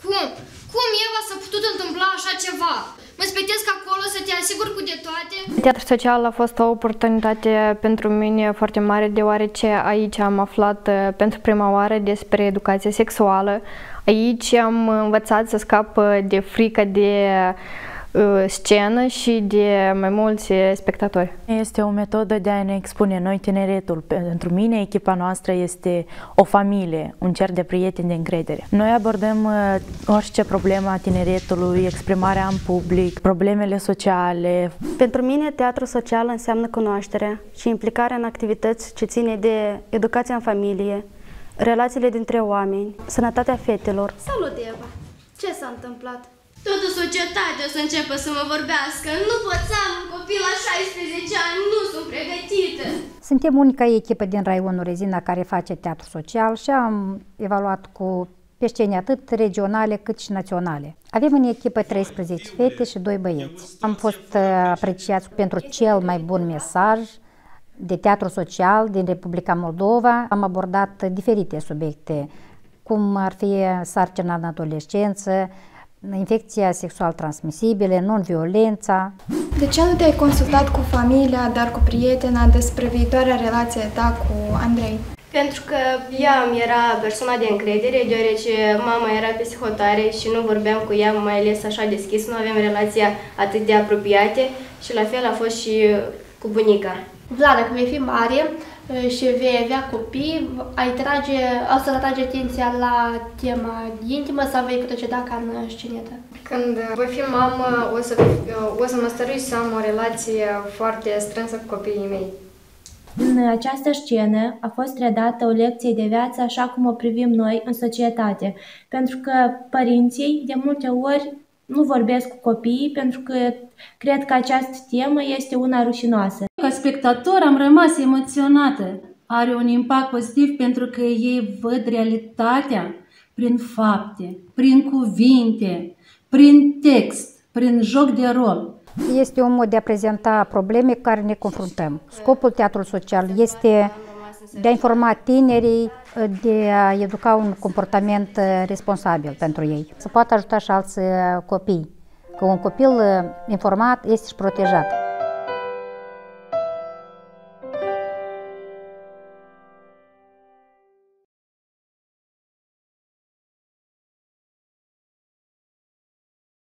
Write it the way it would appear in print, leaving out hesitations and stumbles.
Cum Eva s-a putut întâmpla așa ceva? Mă spetesc acolo să te asigur cu de toate. Teatrul social a fost o oportunitate pentru mine foarte mare, deoarece aici am aflat pentru prima oară despre educație sexuală. Aici am învățat să scap de frică de scenă și de mai mulți spectatori. Este o metodă de a ne expune noi tineretul. Pentru mine, echipa noastră este o familie, un cer de prieteni de încredere. Noi abordăm orice problemă a tineretului, exprimarea în public, problemele sociale. Pentru mine, teatru social înseamnă cunoașterea și implicarea în activități ce ține de educația în familie, relațiile dintre oameni, sănătatea fetelor. Salut, Eva! Ce s-a întâmplat? Toată societatea o să înceapă să mă vorbească. Nu pot să am un copil la 16 ani, nu sunt pregătită. Suntem unica echipă din raionul Rezina care face teatru social și am evaluat cu pe scene atât regionale cât și naționale. Avem în echipă 13 fete și 2 băieți. Am fost apreciați pentru cel mai bun mesaj de teatru social din Republica Moldova. Am abordat diferite subiecte, cum ar fi sarcina în adolescență, infecția sexual transmisibile, non-violența. De ce nu te-ai consultat cu familia, dar cu prietena despre viitoarea relație ta cu Andrei? Pentru că ea era persoana de încredere, deoarece mama era psihotare și nu vorbeam cu ea, mai ales așa deschis, nu aveam relația atât de apropiate și la fel a fost și cu bunica. Vlad, dacă vei fi mare și vei avea copii, o să atragi atenția la tema intimă sau vei proceda ca în scenetă? Când voi fi mamă, o să mă stărui să am o relație foarte strânsă cu copiii mei. În această scenă a fost redată o lecție de viață așa cum o privim noi în societate, pentru că părinții de multe ori nu vorbesc cu copiii pentru că cred că această temă este una rușinoasă. Ca spectator am rămas emoționată. Are un impact pozitiv pentru că ei văd realitatea prin fapte, prin cuvinte, prin text, prin joc de rol. Este un mod de a prezenta probleme cu care ne confruntăm. Scopul teatrului social este de a informa tinerii, de a educa un comportament responsabil pentru ei. Să poată ajuta și alți copii, că un copil informat este și protejat.